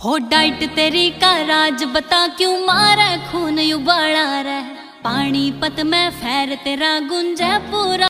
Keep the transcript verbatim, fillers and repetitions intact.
हो डाइट तेरी का राज बता क्यों मारे खून उबाला रह। पानीपत में फैर तेरा गुंजे पूरा।